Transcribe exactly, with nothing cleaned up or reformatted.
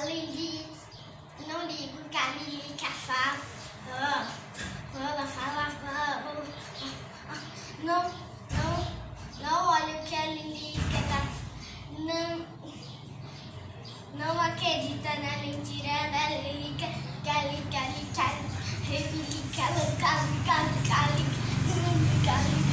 Lili, não ligo que a Lili quer falar. Ela fala, fala, não, não, não olha o que a Lili quer tá, não, não acredita na mentira da Lili, que a Lili, que a Lili, que a Lili, que a Lili, que a Lili, que a Lili, que a Lili, que a Lili,